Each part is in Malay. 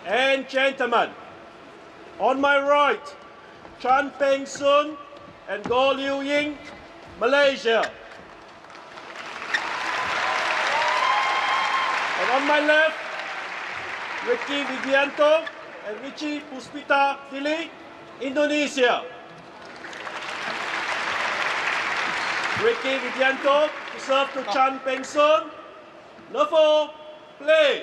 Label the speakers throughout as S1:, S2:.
S1: and gentlemen, on my right, Chan Peng Sun and Goh Liu Ying, Malaysia. And on my left, Ricky Vivianto and Richie Puspita Dili, Indonesia. Ricky Vivianto to serve to Chan Peng Sun. Lefo, play.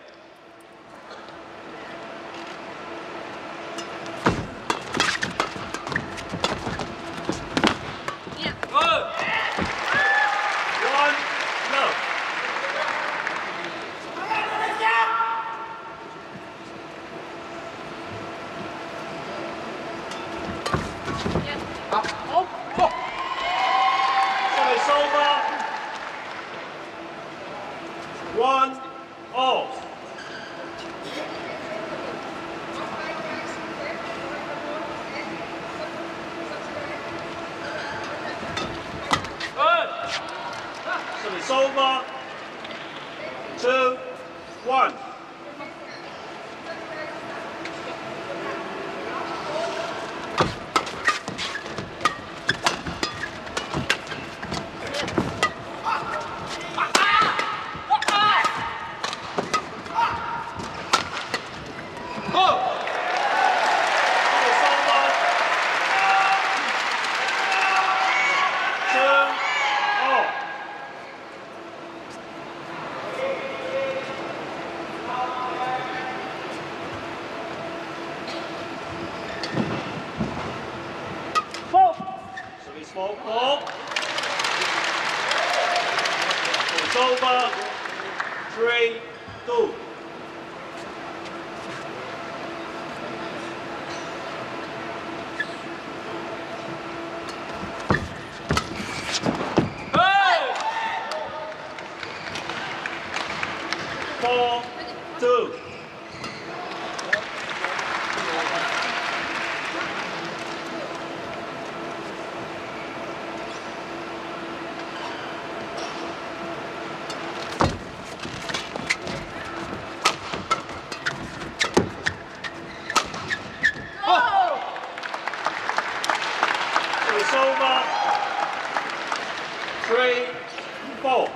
S1: It's over. 2-1. It's over. 3-2. Hey! 4-2. It's over. 3-4.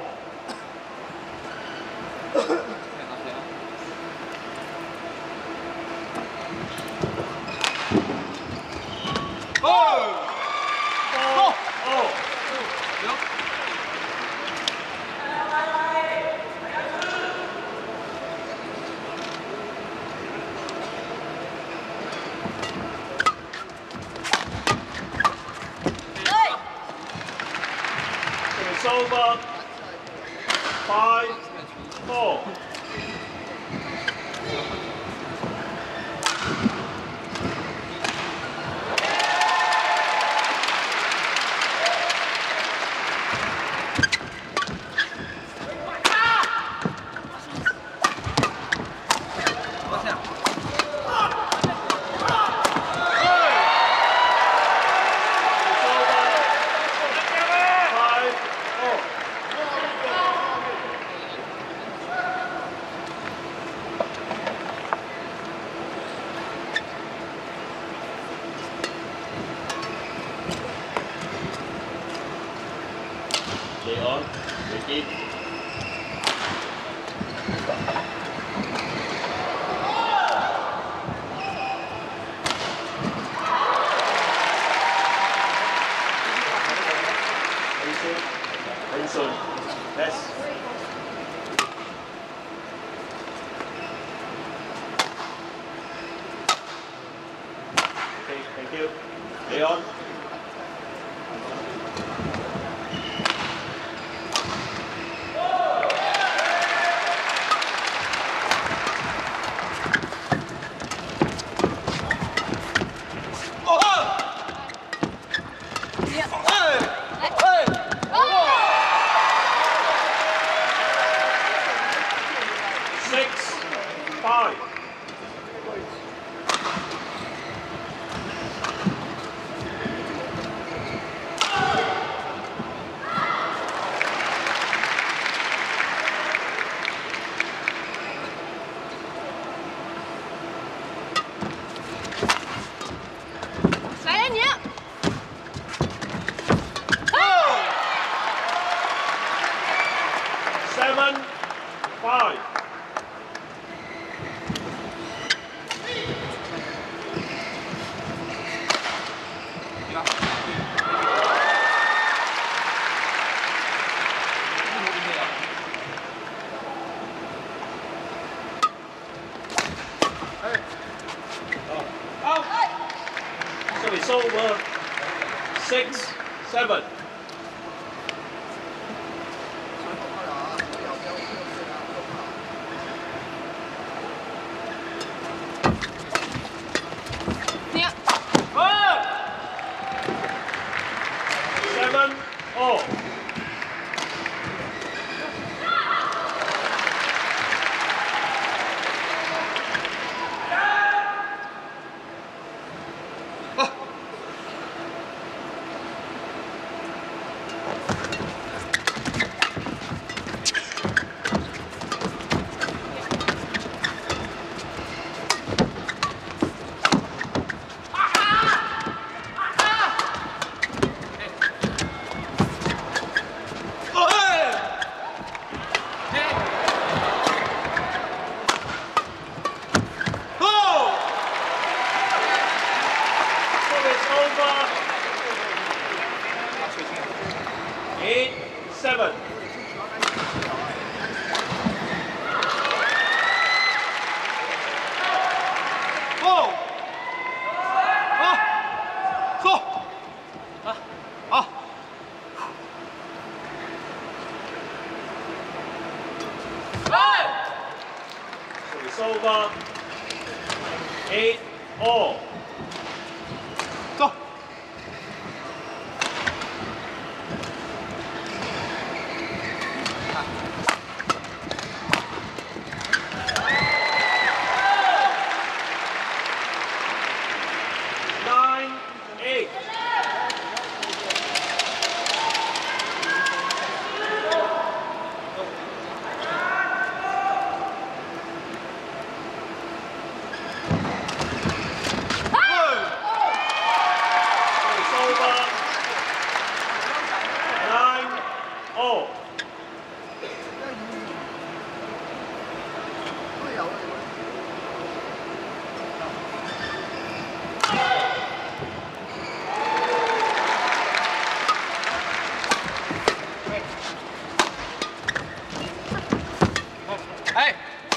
S1: It's over. 5-4. Leon, Ricky. Benson. Yes. Okay, thank you. Leon. over. 6-7.
S2: Yeah.
S1: 7-all. Over 8-7.
S3: Oh! Ah! So! Ah!
S1: So it's over 8-all.
S3: So!
S1: 9-8. It's over 9-all.
S3: Hey!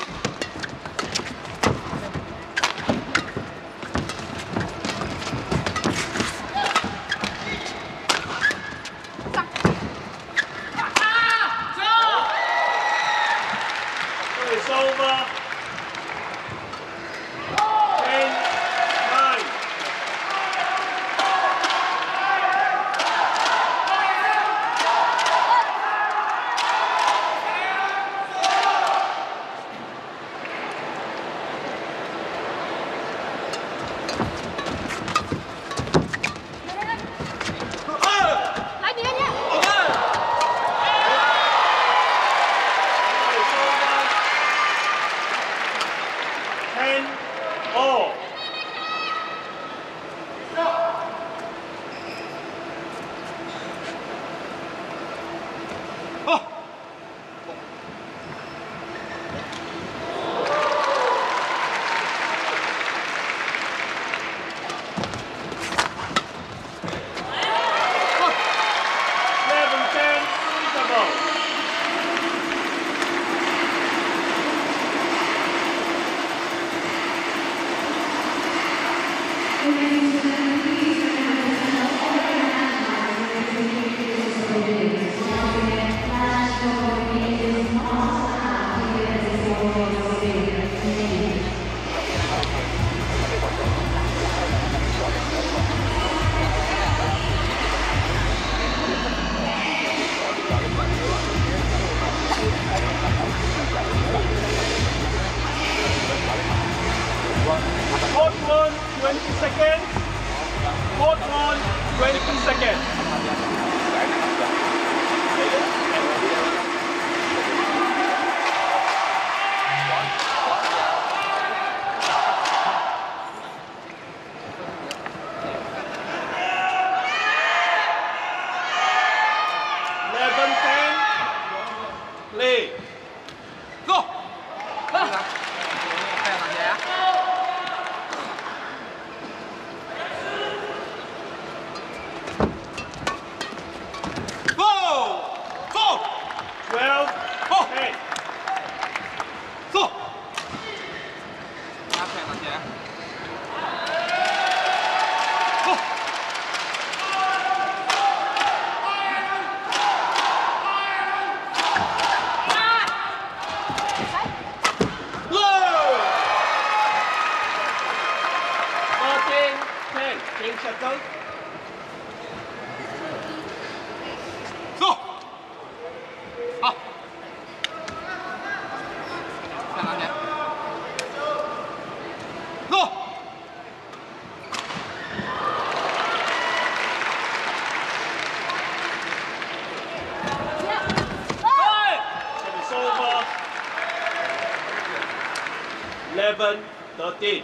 S1: So it's over 10-9.
S2: Lại đi anh nhé.
S1: It's over 10-all.
S3: Oh!
S1: 11-10. Double. Fourth one, 20 seconds. Fourth one, 20 seconds. Play.
S3: Go! Go! Go!
S1: 12,
S3: Oh!
S1: 10.
S3: Go! Go!
S1: Change shuttle.
S3: Go! Up! Go!
S1: Service over. 11-13.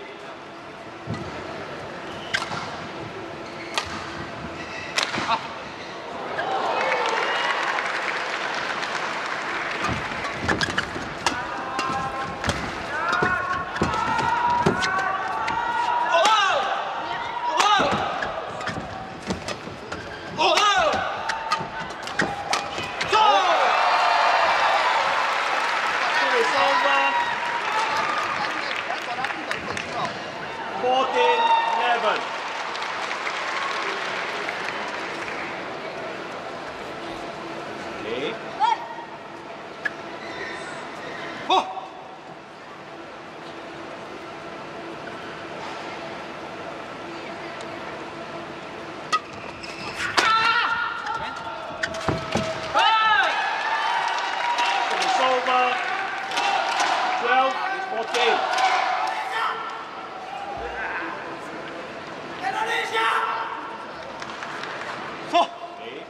S1: Service over. 14-11. Okay.
S3: Oh!
S1: Service over. 12-14.
S3: So!
S1: Okay.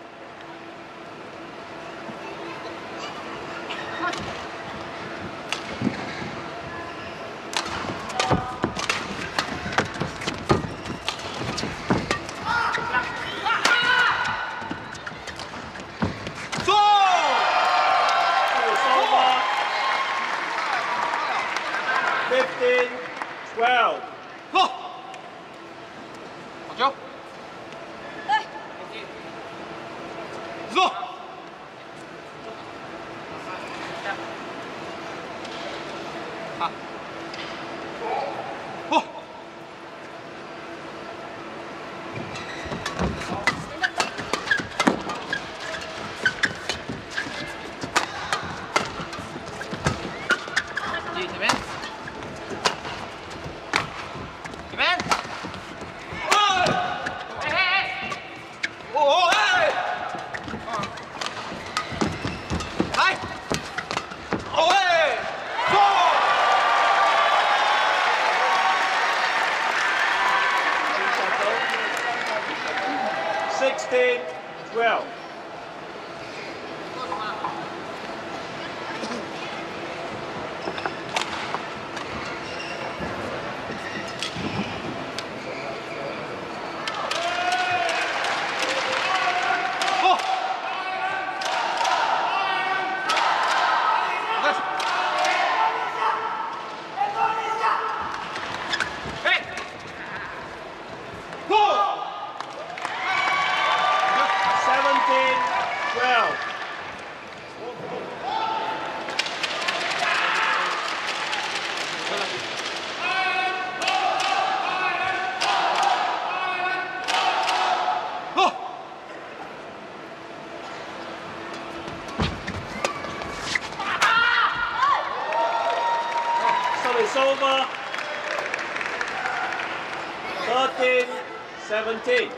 S3: So!
S1: Service over. 15-12.
S3: Go! Học chưa? Go! À. Oh! Gì thì bên? Thì bên? Ôi! Ê, ê, ê! Ôi! Đây! Ôi! Go!
S1: Change shuttle. 16-12.
S3: Go! Hey! Go!
S1: 17-12.
S3: Go!
S1: Service over. 13-17.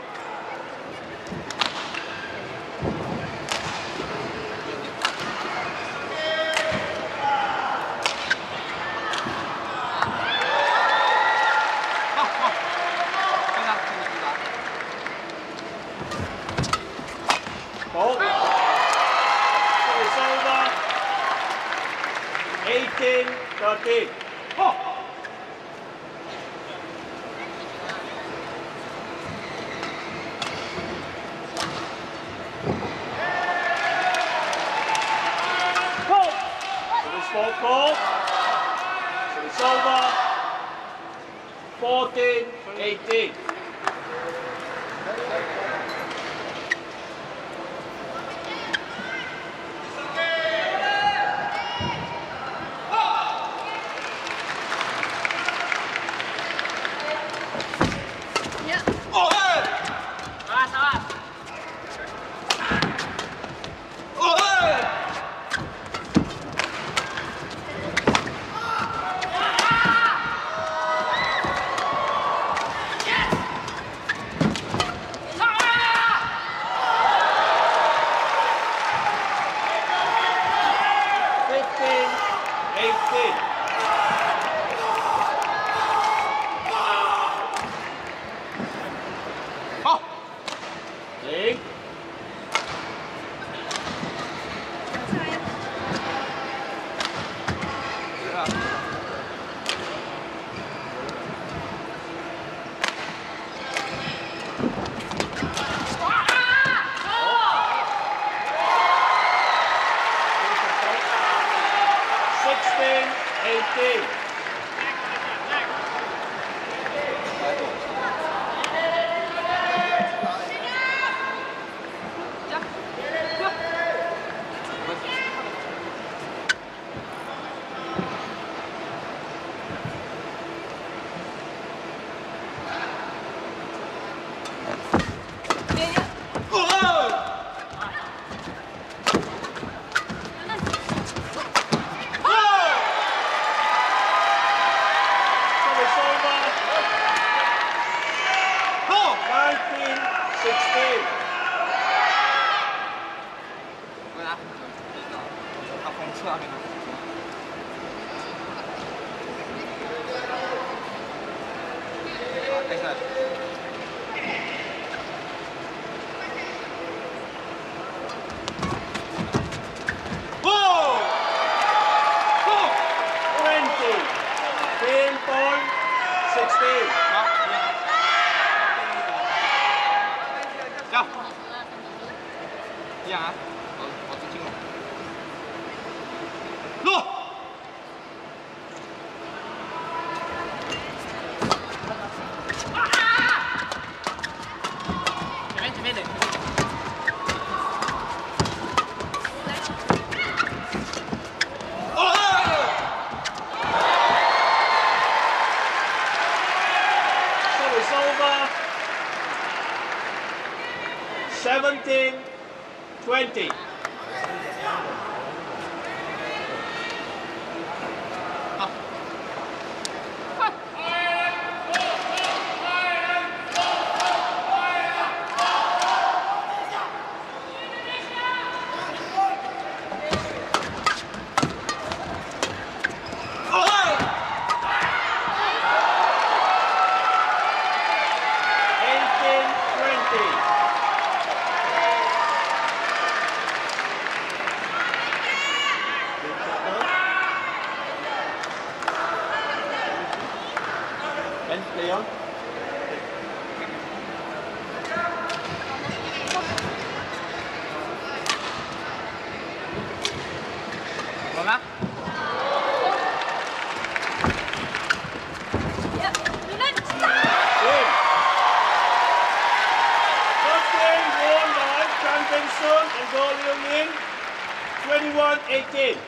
S1: Ball. Service over. 18-13.
S3: Oh!
S1: Service for call. Service over. 14-18.
S3: Oh, hey!
S2: Salah, salah.
S3: Oh, hey!
S1: over. 19-16.
S3: Whoa!
S1: 20. 10-16.
S3: Chào. Dạ hả? Có tiếng chim rồi. Luôn.前面的。
S1: So it's over. 17-20. And Leon.
S3: Vâng.
S2: Dạ, đi lên.
S1: Win. First game won by Chan Peng Sun and Goh Liu Ying. 21-18.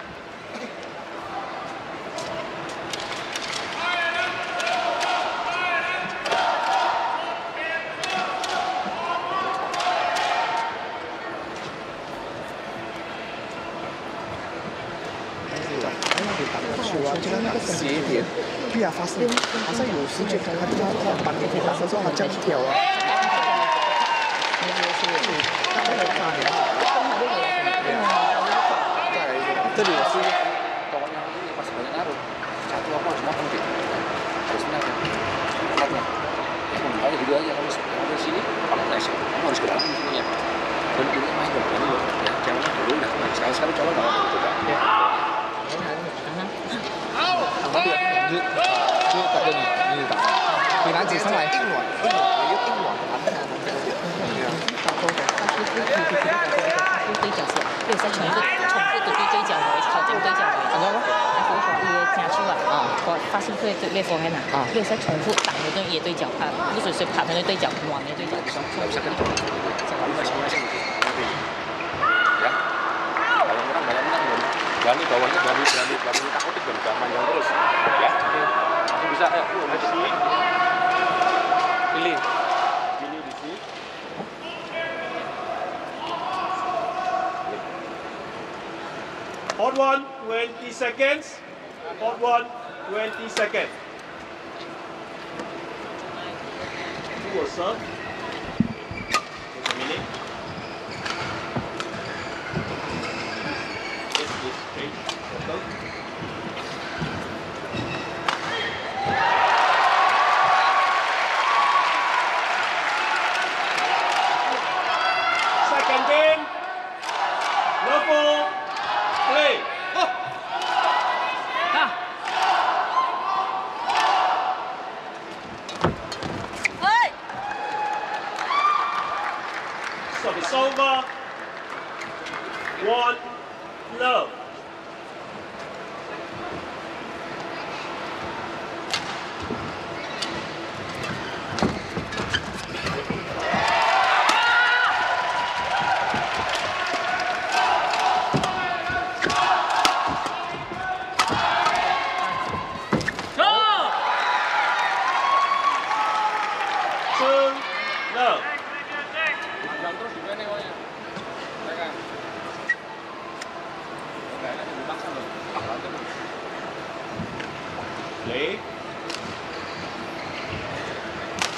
S4: 斜点，对啊，发生好像有时觉得他把那个打的时候，他这样跳啊。这里是
S5: pokoknya nanti pas banyak ngaruh satu apa semua penting harus menang kan karena makanya gitu aja kamu di sini kalau nggak sih kamu harus ke dalam sini ya dan ini main dong ini loh ya jangan dulu nah sekali coba nggak gitu kan
S4: 你拿纸上来，硬软，硬软，
S6: 对角色，有时重复的对角位，考证对角位，
S4: 怎么了？
S6: 比如说也加出来啊，我发现对对 left hand 啊，有时重复打的对也对角拍，不是跑的对角，软的对角。
S5: nggak bisa kan kamu masing-masing gitu ya kalau orang banyak menang berani bawahnya berani takutin dan panjang terus ya aku bisa ayo pilih
S1: di sini. Hot one, 20 seconds. Hot one, 20 seconds. Who will serve? Just a minute. Yes, this straight. Circle. Second game. Level. Play.
S2: Ơi.
S1: So it's over. 1 love.2 love.
S5: terus juga nih pokoknya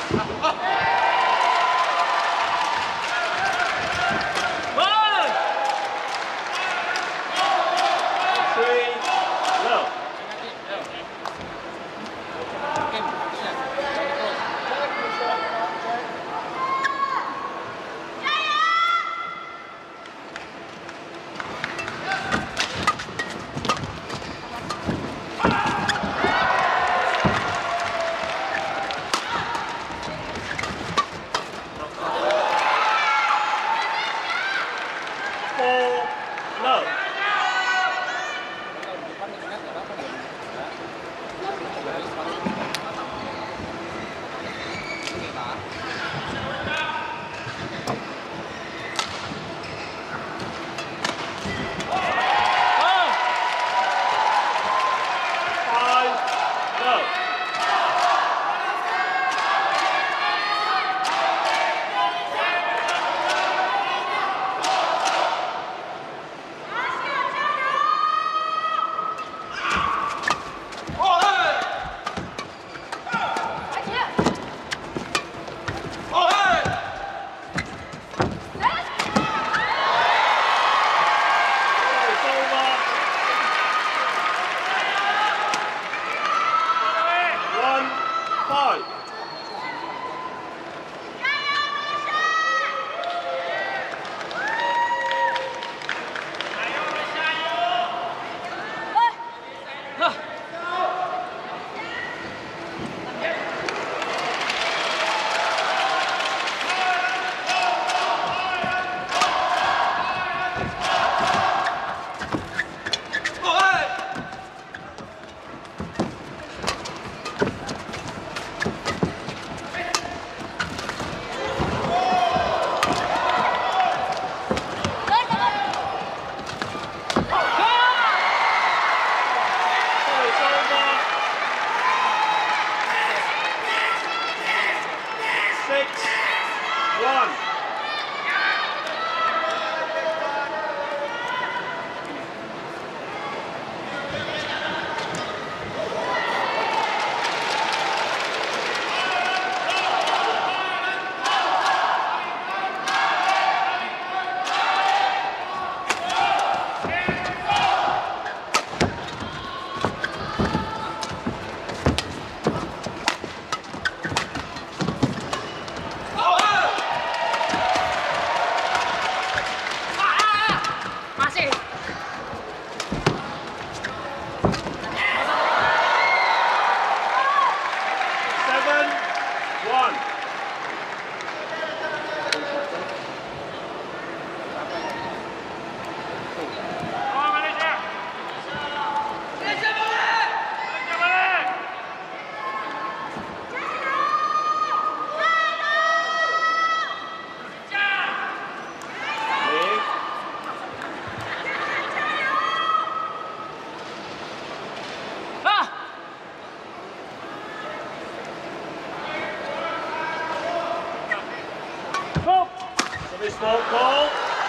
S1: Service fault call.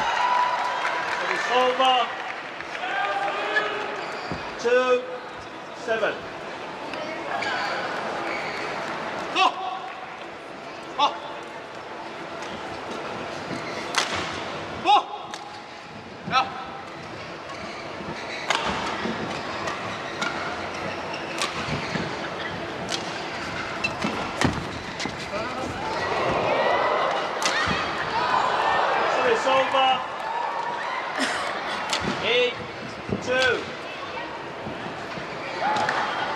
S1: Service over. 2-7.
S3: Go! Oh! Go! Yeah.
S1: Service over. 8-2.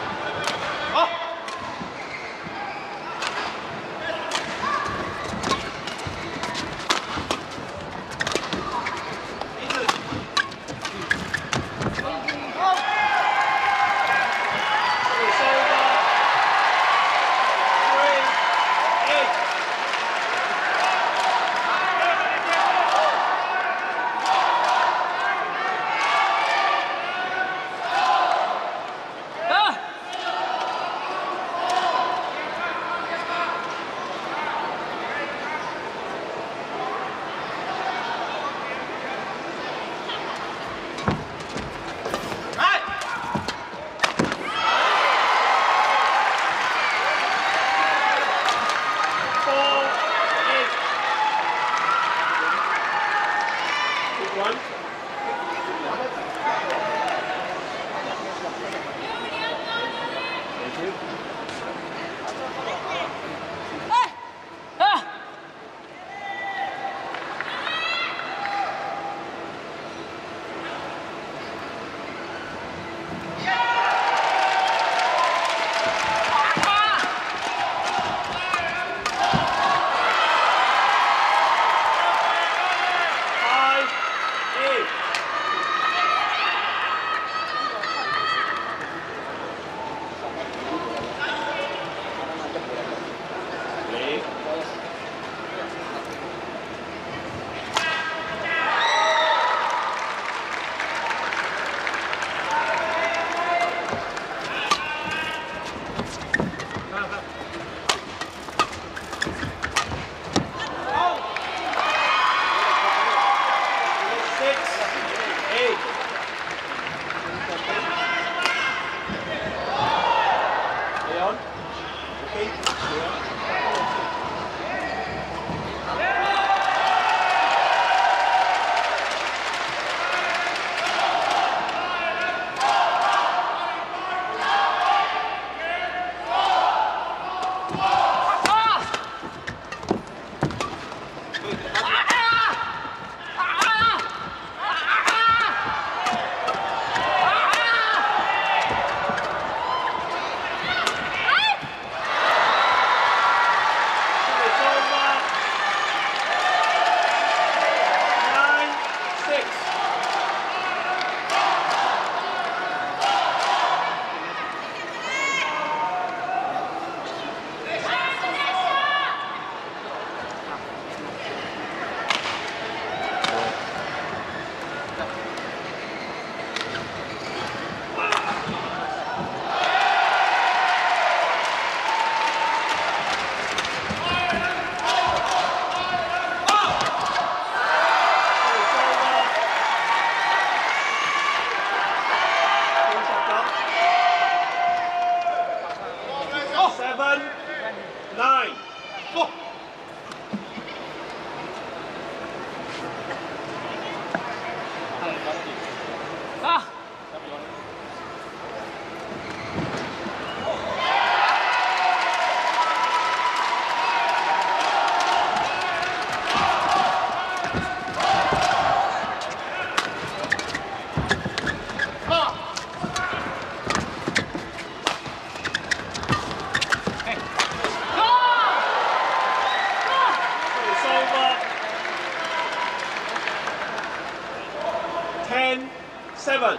S1: 10-7.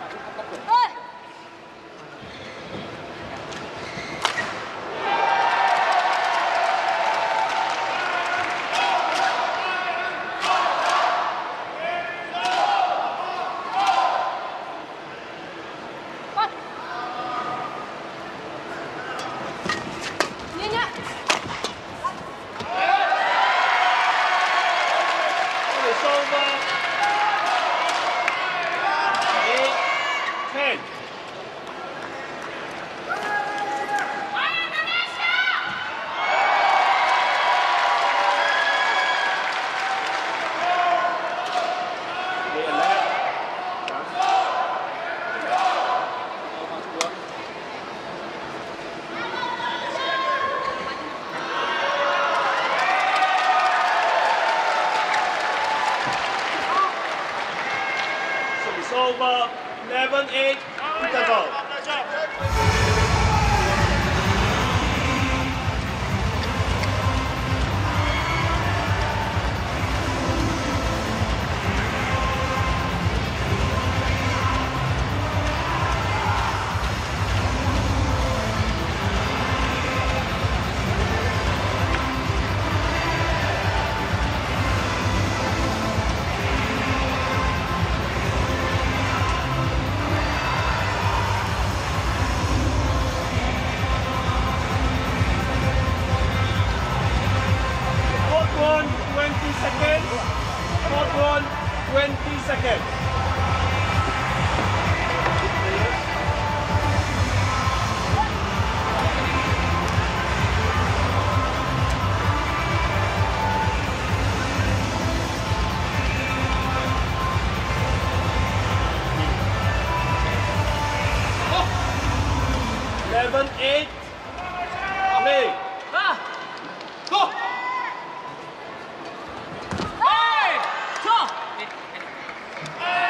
S1: It's over. 8-10. It's over. 11-8. Interval. Fourth one, 20 seconds. Fourth one, 20 seconds. Oh. 11-8. Play.
S3: Go!
S6: Hey! Go!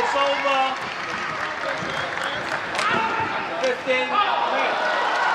S1: it's over. 15-10.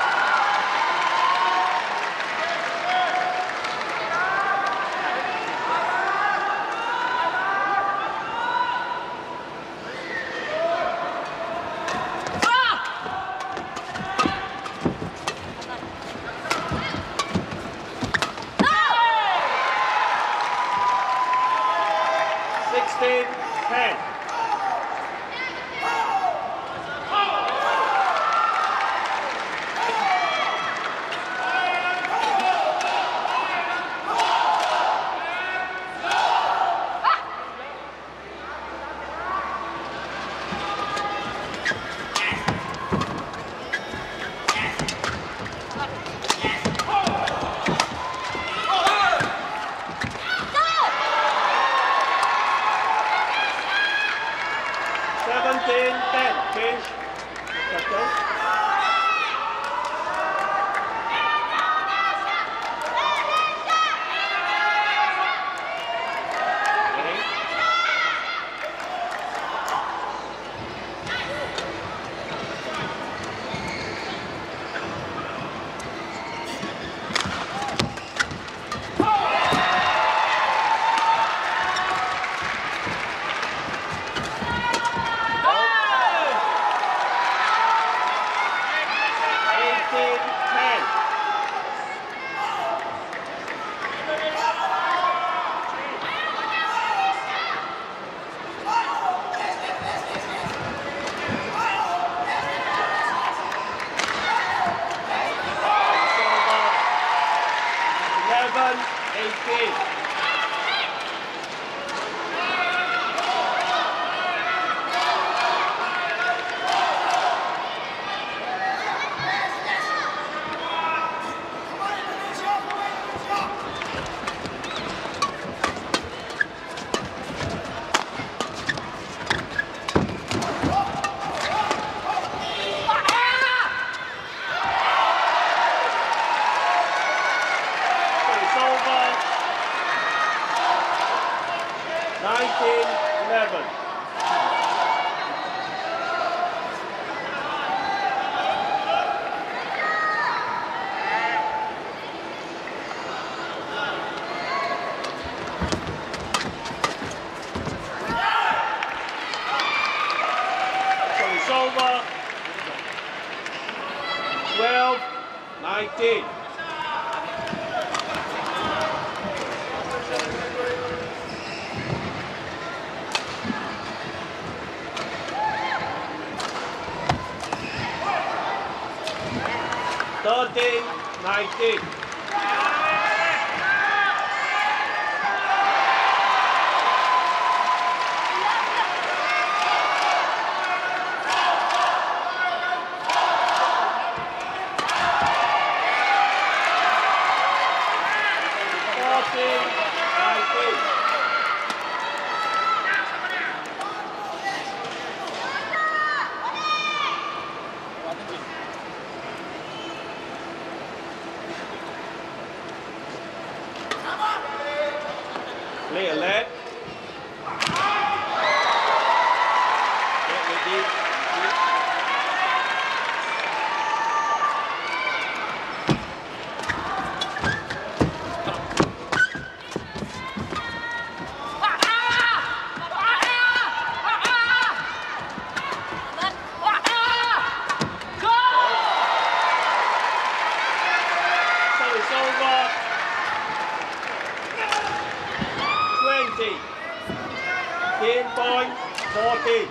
S1: Over. 12-19. Thirteen, 19. Play a leg. Get ready. So it's over. 20. 10-14.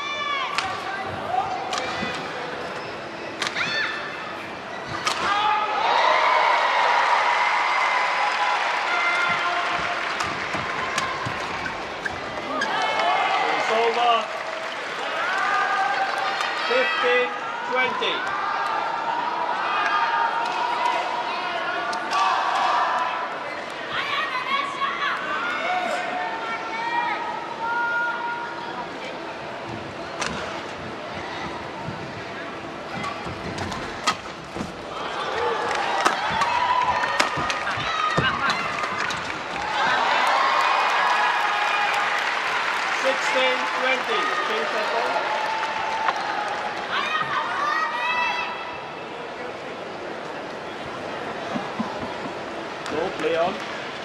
S1: It's over. 15-20. 20. Change circle. Go, play on.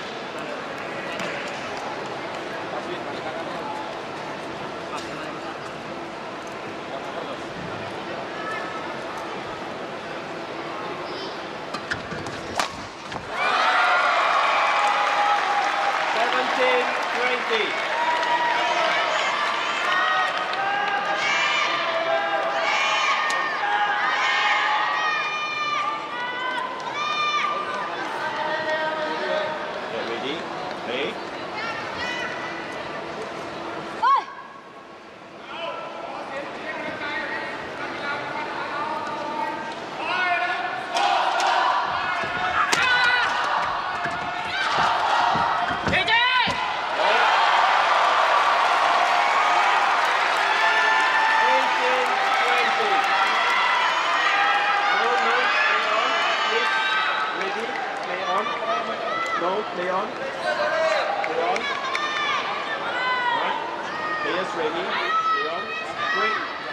S1: No, play on. Play on. Alright. Players ready. Play on. Break.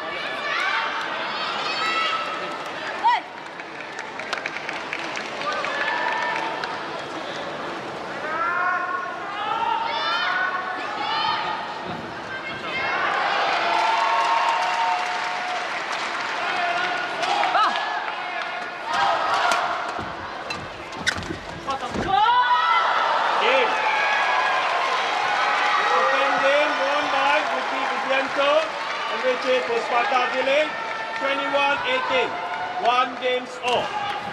S1: For Sparta Village, 21-18. 1 game's off.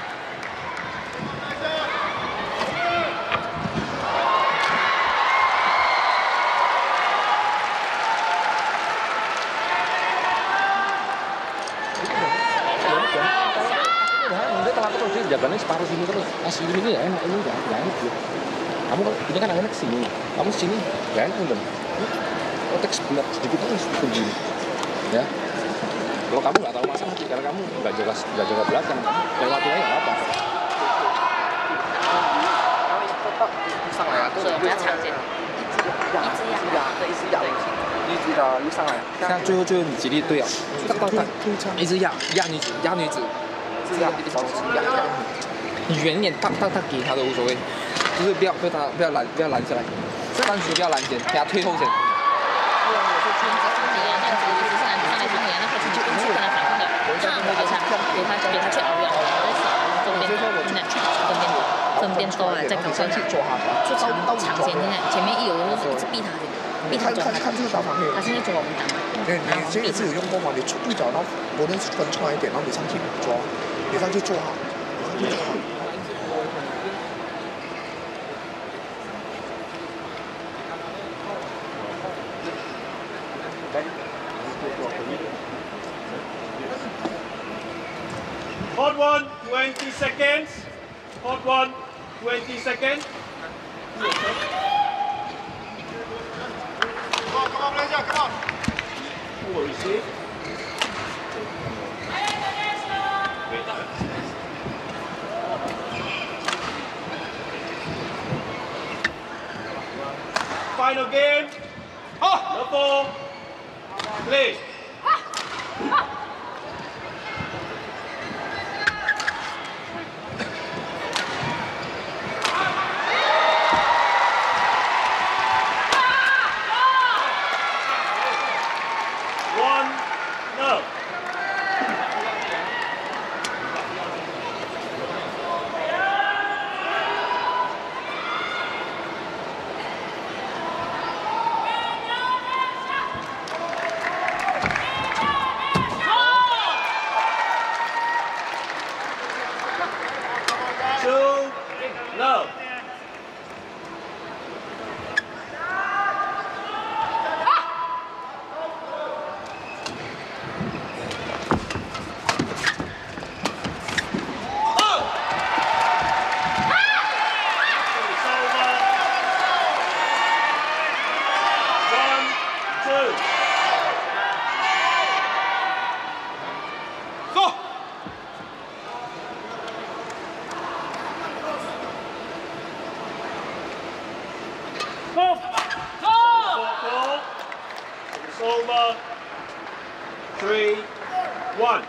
S5: Jalannya separuh sini terus. Sini ini ya enak, ini nggak enak loh. Kamu ini kan anginnya kesini, kamu sini nggak enak kan? Otak sebelah sedikit aja begini, ya. Kalau kamu nggak tahu masalah nanti, karena kamu nggak jaga belakang, lewatin aja nggak apa.
S6: 上来啊，对，不要抢先，
S4: 一直的一上来，
S5: 像最后你极力对啊，一直压女子，你远一点，他给他都无所谓，就是不要拦下来，拦球不要拦前，给他退后先。给他去熬药，分边多了，再搞上去抓他，就抢先现在前面一有人一直逼他，逼他抓他。
S4: 看这个打法没有？
S6: 他现在抓我们打嘛。
S4: 对，你这个是有用过吗？你出一脚，然后无论是分穿一点，然后你上去抓，你上去抓好，你上去抓好。
S1: Hot one, 20 seconds. Hot one, 20 seconds.
S3: Come on, Malaysia, come on.
S1: Who will receive? Final game. Number 4. Play. Love. It's over. 3-1.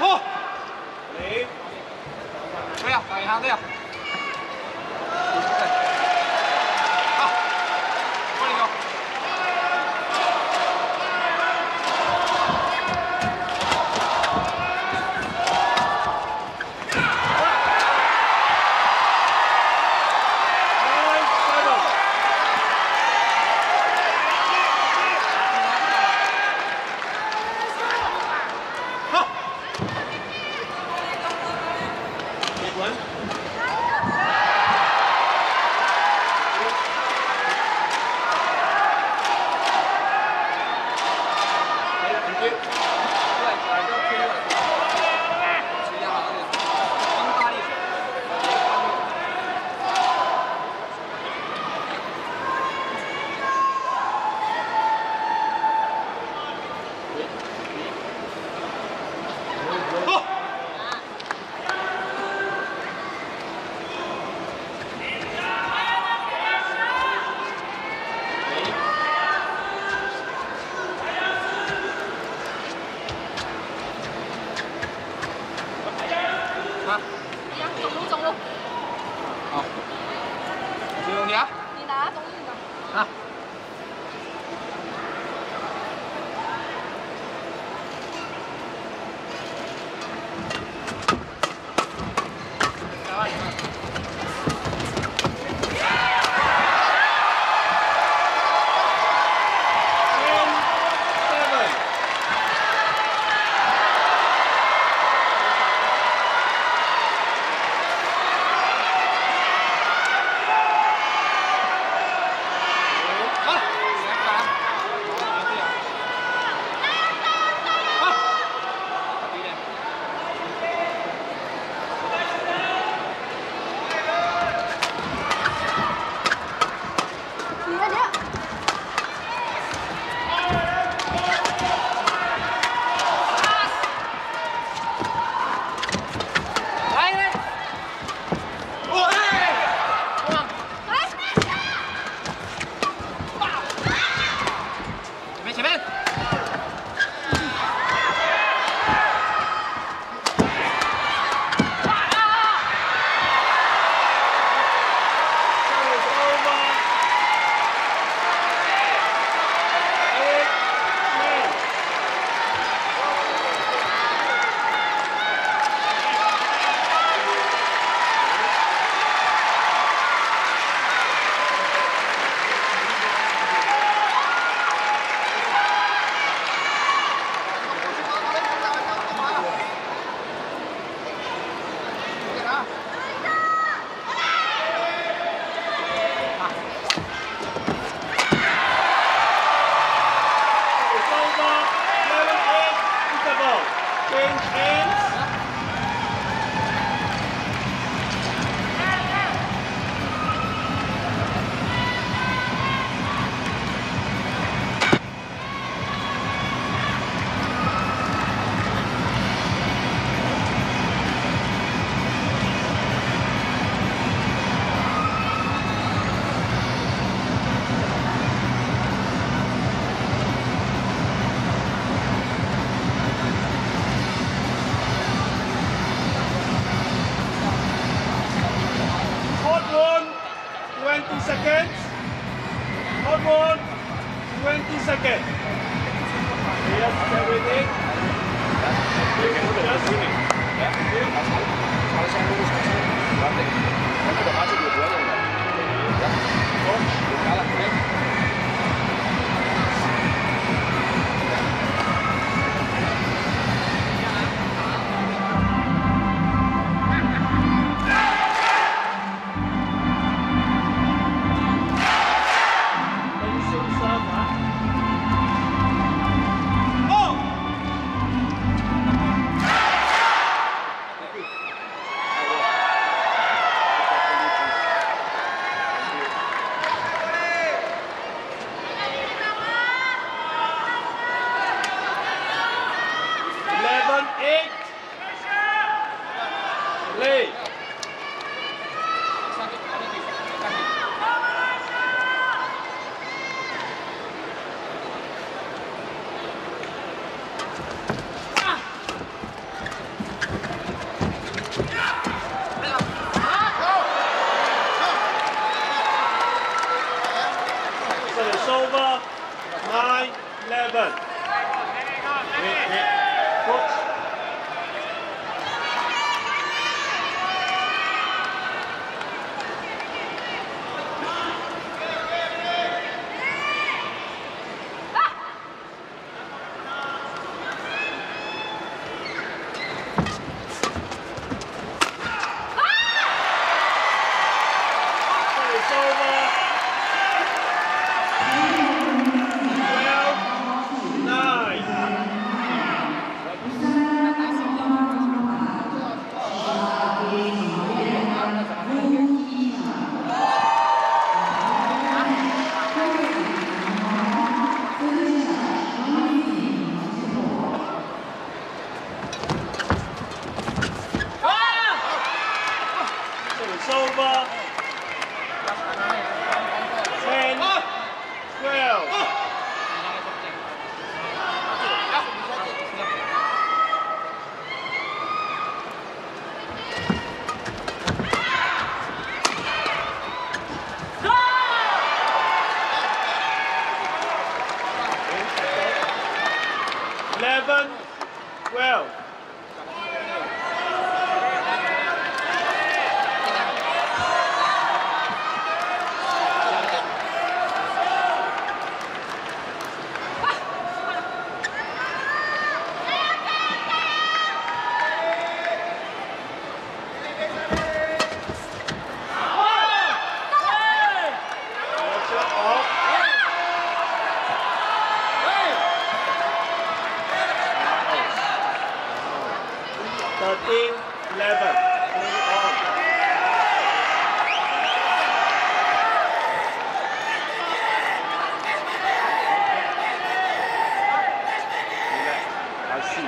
S3: 好，
S1: Play.
S3: 对呀，打银行对呀。好，过来球。
S2: 走路。
S3: 好，就你啊。
S2: 你拿东西呢？
S3: 啊。
S1: seconds. Hot one, 20 seconds. Yes, everything. Just winning. Play. over. 10, 12. Eleven, 12. Off. 13, 11. Play on. I see.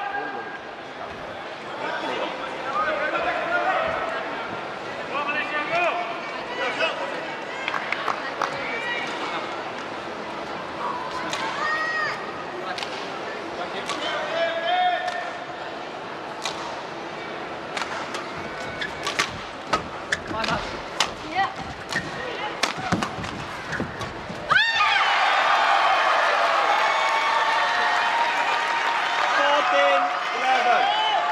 S2: Yeah.
S1: 14, 11.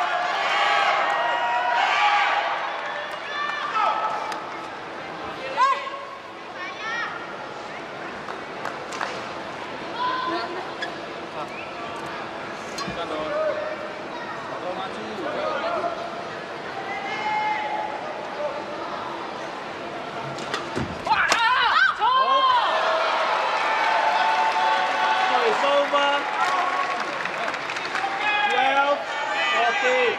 S1: So it's over. 12, 14.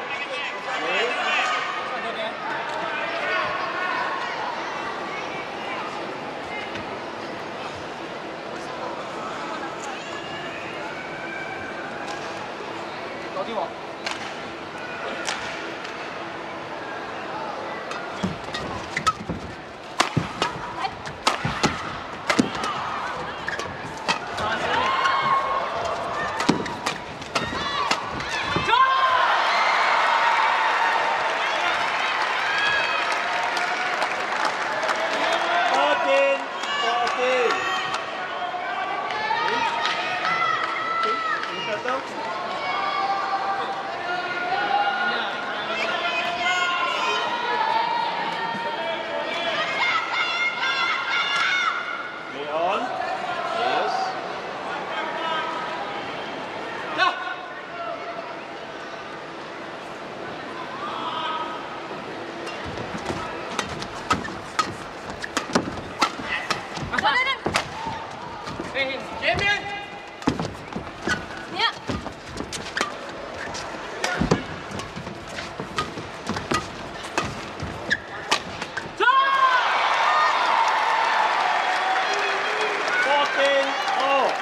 S1: Leon. Yes.
S2: Yeah.
S1: 14, all.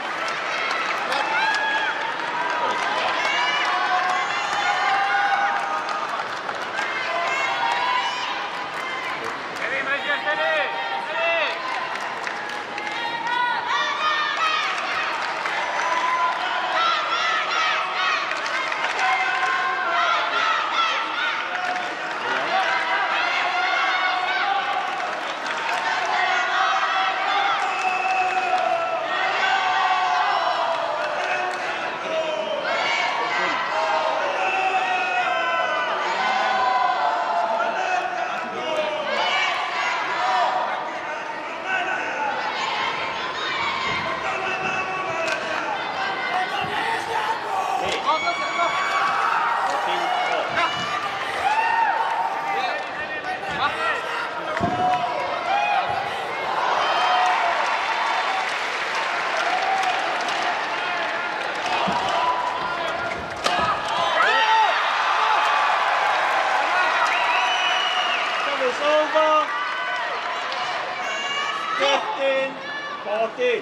S1: It's over. 15, 14.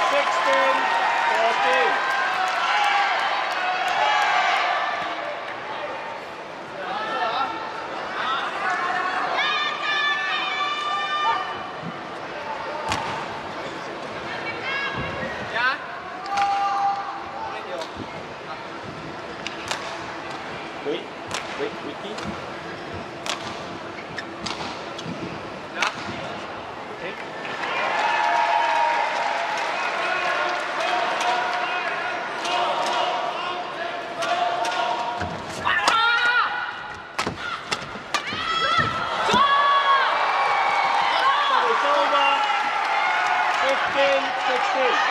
S1: 14. Wait, Ricky. Okay. So it's over. 15-16.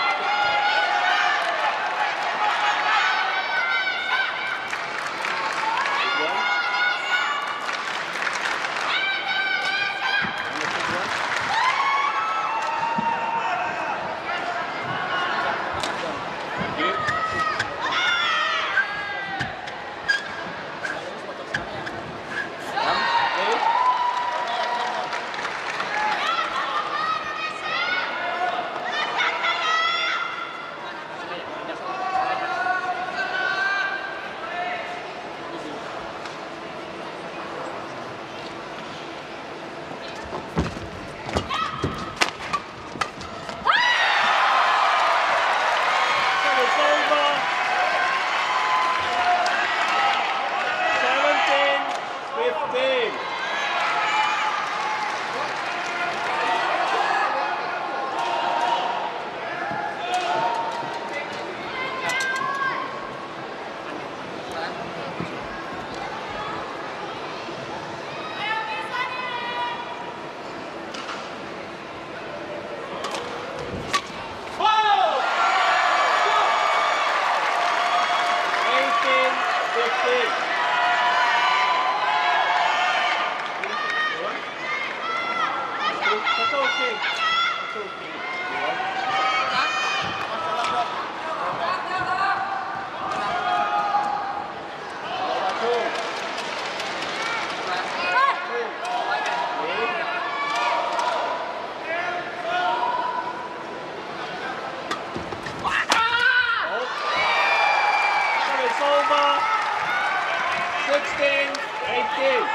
S1: Over. 16-18.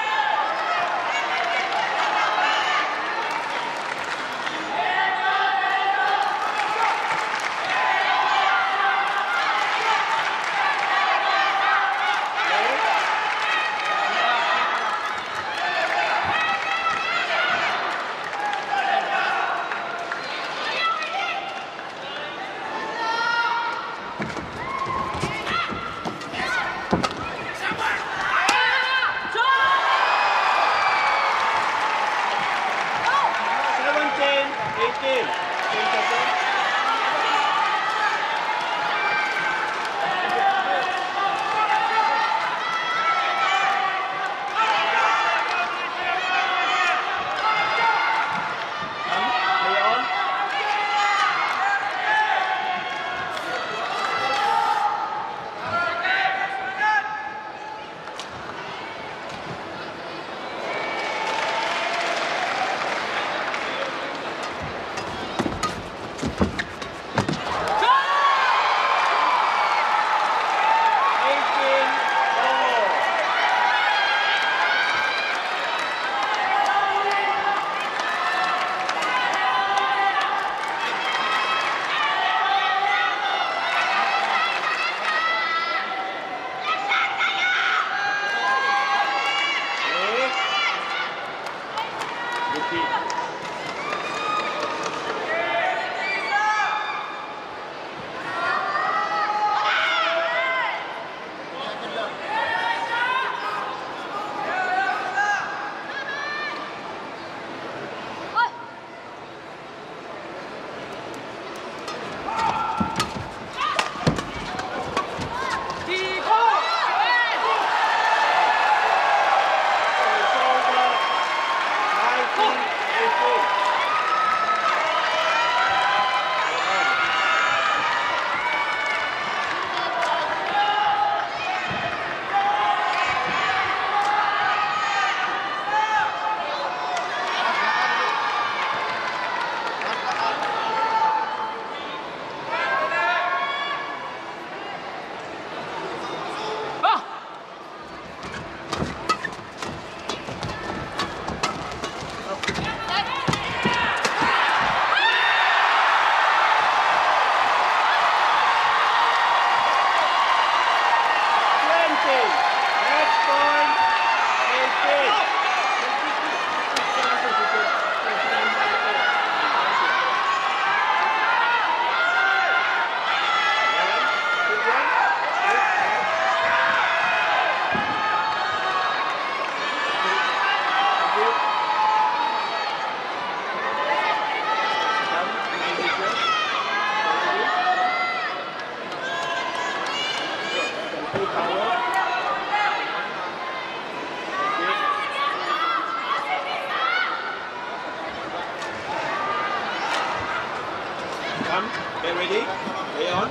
S1: Come, get ready. Lay on.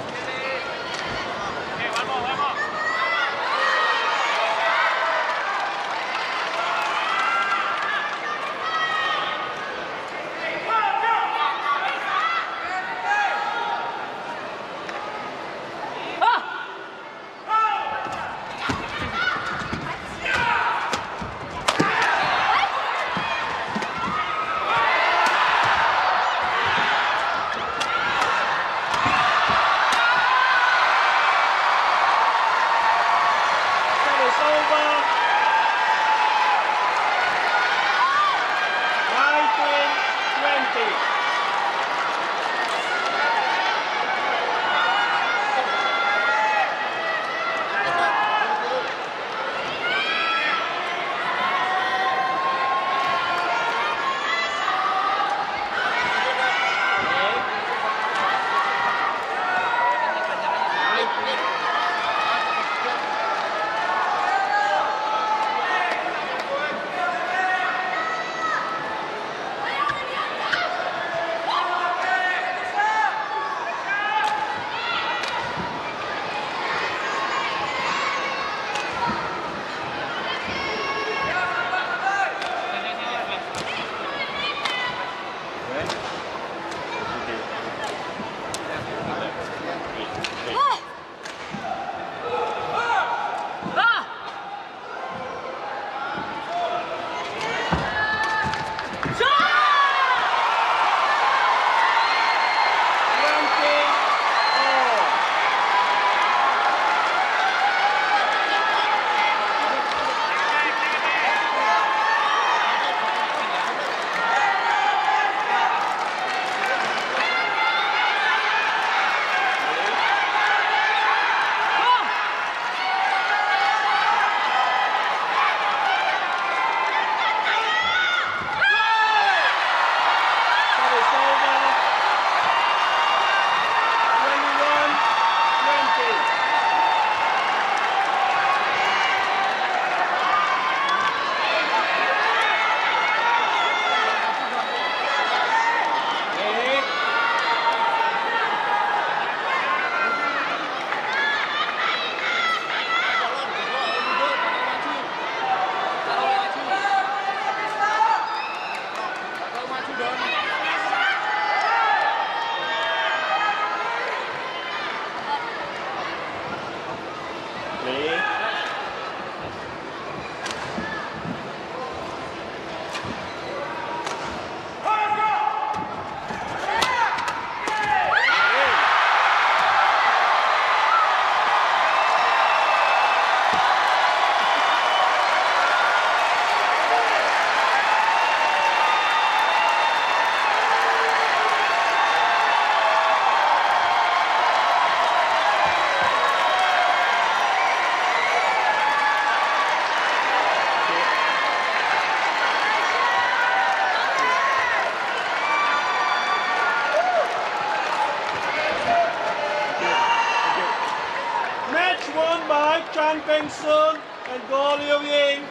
S1: Chan Peng Sun and Goh Liu Ying,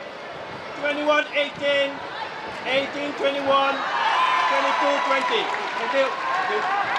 S1: 21-18, 18-21, 22-20. Thank you.